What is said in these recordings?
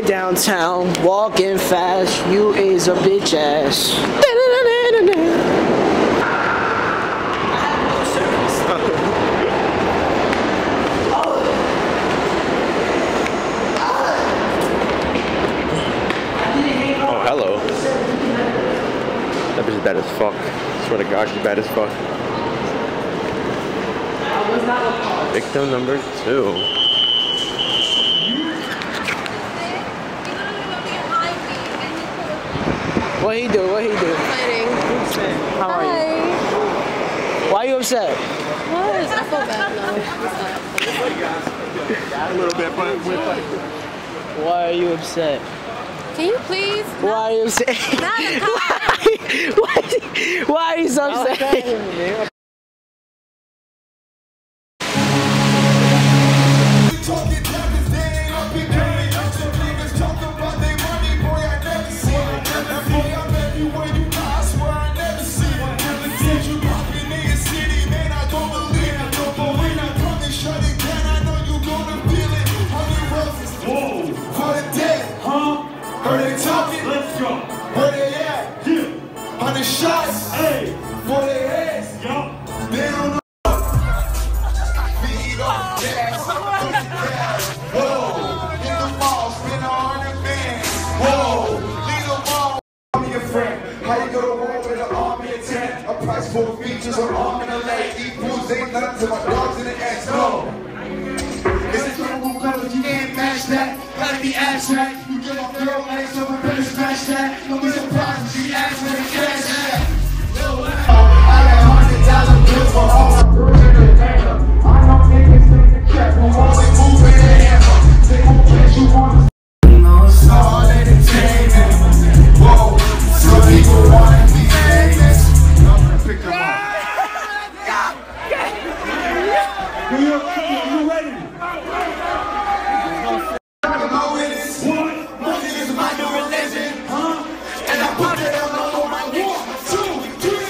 downtown, walking fast. You is a bitch ass. Oh, hello. That bitch is bad as fuck. I swear to God, she's bad as fuck. Victim number 2. What he do? What he do? Fighting. How are you? Why are you upset? What? I feel bad now. A little bit, but Why are you upset? Can you please? Why are you upset? Why are you so upset? Shots, hey, for their heads, yo. They don't know. Feet on gas, whoa. In the mall, spin 100 bands, whoa. Leave them all. I'm your friend. How you go to war with an army of 10? A price for features, an arm and a leg. Eat foods ain't nothing to my dogs in the X. No. It's a global color, you can't match that. Gotta be abstract. You get off girl legs, so I better smash that. Don't be surprised if she asks for the cash that. For all my girls in the camera. I don't think it's in the cap. I'm always moving the hammer. They gon' catch you on the no, it's all entertainment. Whoa, some people wanna be famous. I'm gonna pick them up. You ready? My witness. What? My niggas my new religion. Huh? And I put it on my 1, 2, 3.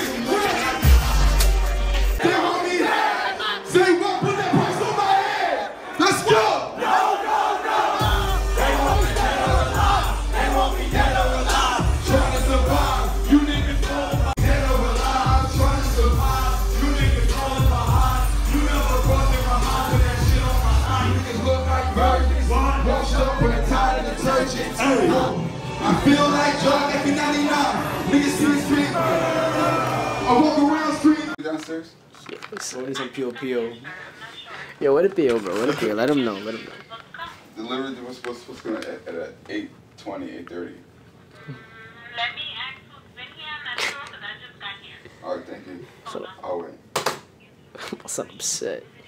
Say what? Put that price on my head. Let's go. No, no, no. They want me dead or alive. They want me dead or alive. Trying to survive. You niggas falling dead or alive. Trying to survive. You niggas falling behind. You never brought in my mind with that shit on my eye. Niggas look like virgins. Washed up with a tide of detergent. I feel like John F99. Niggas street. I walk around street. Downstairs. Some Pio. Yo, what a Pio, bro? What a Pio? Let him know. Let him know. Delivery was supposed to go at 8:20, 8:30. Let me ask who's been here on that phone because I just got here. All right, thank you. So, I'll wait. I'm upset.